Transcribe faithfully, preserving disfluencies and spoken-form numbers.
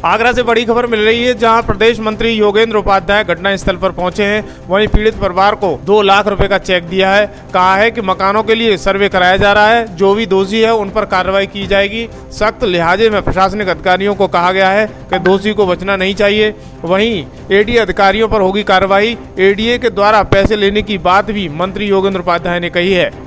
आगरा से बड़ी खबर मिल रही है, जहां प्रदेश मंत्री योगेंद्र उपाध्याय घटनास्थल पर पहुंचे हैं। वहीं पीड़ित परिवार को दो लाख रुपए का चेक दिया है। कहा है कि मकानों के लिए सर्वे कराया जा रहा है, जो भी दोषी है उन पर कार्रवाई की जाएगी। सख्त लिहाजे में प्रशासनिक अधिकारियों को कहा गया है कि दोषी को बचना नहीं चाहिए। वहीं एडीए अधिकारियों पर होगी कार्रवाई। एडीए के द्वारा पैसे लेने की बात भी मंत्री योगेंद्र उपाध्याय ने कही है।